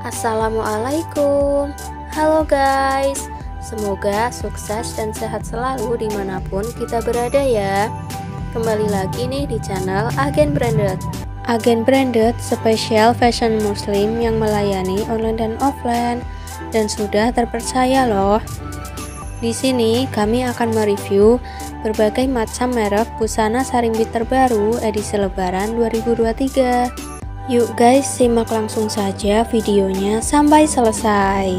Assalamualaikum. Halo guys, semoga sukses dan sehat selalu dimanapun kita berada ya. Kembali lagi nih di channel Agen Branded. Agen Branded spesial fashion muslim yang melayani online dan offline dan sudah terpercaya loh. Di sini kami akan mereview berbagai macam merek busana sarimbit terbaru edisi Lebaran 2023. Yuk guys, simak langsung saja videonya sampai selesai.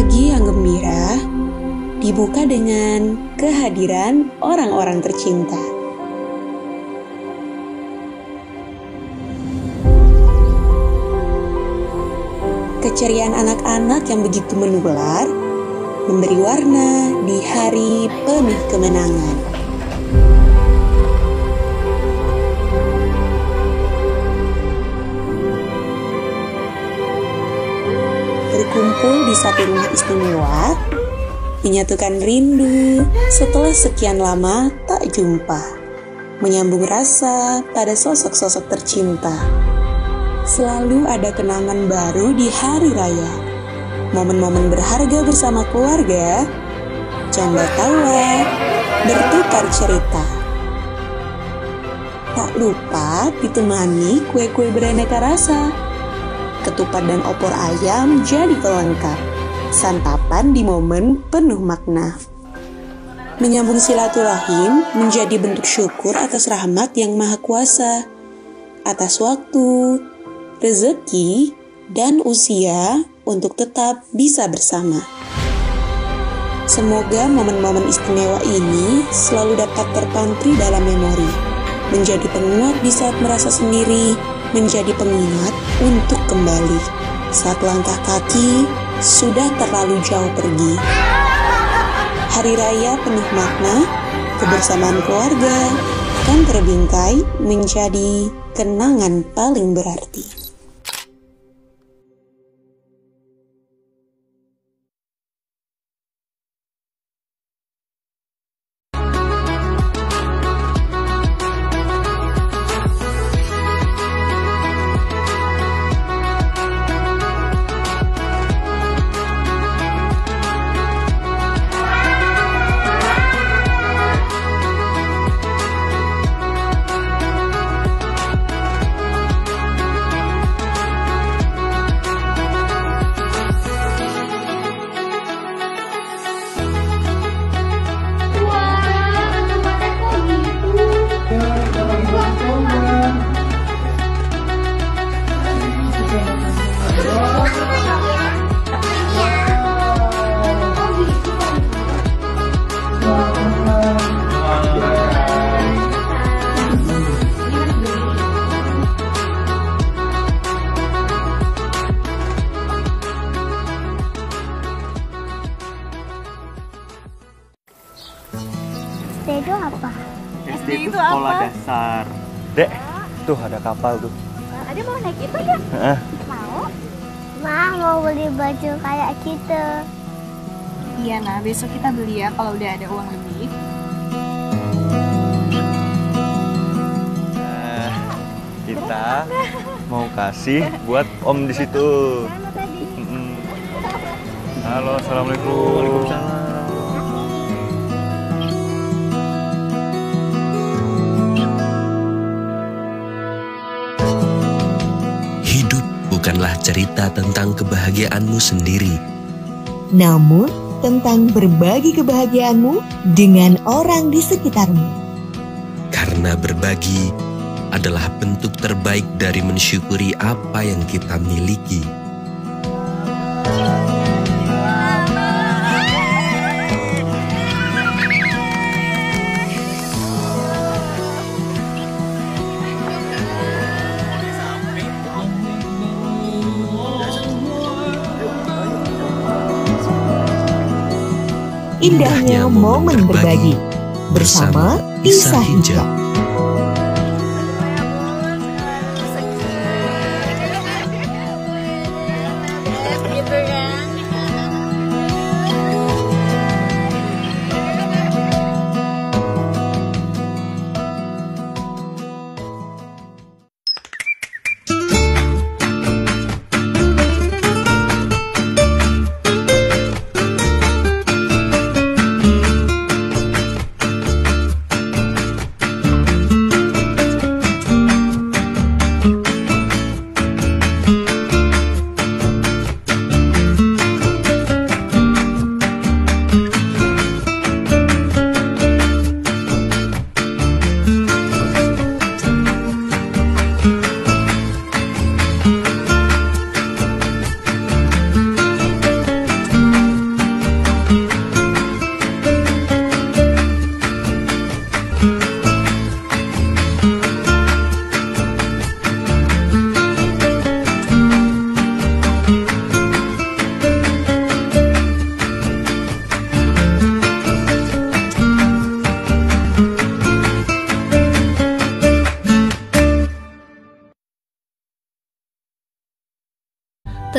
Pagi yang gembira dibuka dengan kehadiran orang-orang tercinta. Keceriaan anak-anak yang begitu menular memberi warna di hari penuh kemenangan. Berkumpul di satu rumah istimewa, menyatukan rindu setelah sekian lama tak jumpa, menyambung rasa pada sosok-sosok tercinta. Selalu ada kenangan baru di hari raya, momen-momen berharga bersama keluarga, canda tawa, bertukar cerita. Tak lupa ditemani kue-kue beraneka rasa. Ketupat dan opor ayam jadi pelengkap. Santapan di momen penuh makna. Menyambung silaturahim menjadi bentuk syukur atas rahmat yang maha kuasa. Atas waktu, rezeki, dan usia untuk tetap bisa bersama. Semoga momen-momen istimewa ini selalu dapat terpantri dalam memori. Menjadi penguat di saat merasa sendiri, menjadi pengingat untuk kembali saat langkah kaki sudah terlalu jauh pergi. Hari raya penuh makna, kebersamaan keluarga akan terbingkai menjadi kenangan paling berarti. SD itu apa? SD itu sekolah dasar. Dek, tuh ada kapal tuh. Ada mau naik itu ya? Mau? Mau beli baju kayak gitu. Iya, nah besok kita beli ya kalau udah ada uang lebih. Kita mau kasih buat Om di situ. Halo, assalamualaikum. Waalaikumsalam. Hidup bukanlah cerita tentang kebahagiaanmu sendiri, namun tentang berbagi kebahagiaanmu dengan orang di sekitarmu. Karena berbagi adalah bentuk terbaik dari mensyukuri apa yang kita miliki. Indahnya momen berbagi bersama Kisah Hijab.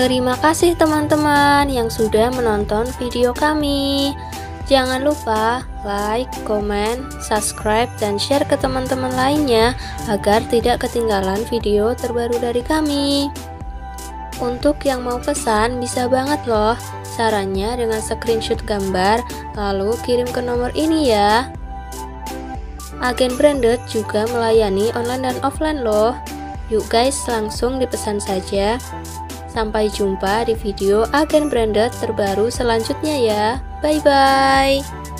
Terima kasih teman-teman yang sudah menonton video kami. Jangan lupa like, komen, subscribe, dan share ke teman-teman lainnya agar tidak ketinggalan video terbaru dari kami. Untuk yang mau pesan bisa banget loh. Caranya dengan screenshot gambar lalu kirim ke nomor ini ya. Agen Branded juga melayani online dan offline loh. Yuk guys, langsung dipesan saja. Sampai jumpa di video Agen Branded terbaru selanjutnya ya. Bye bye.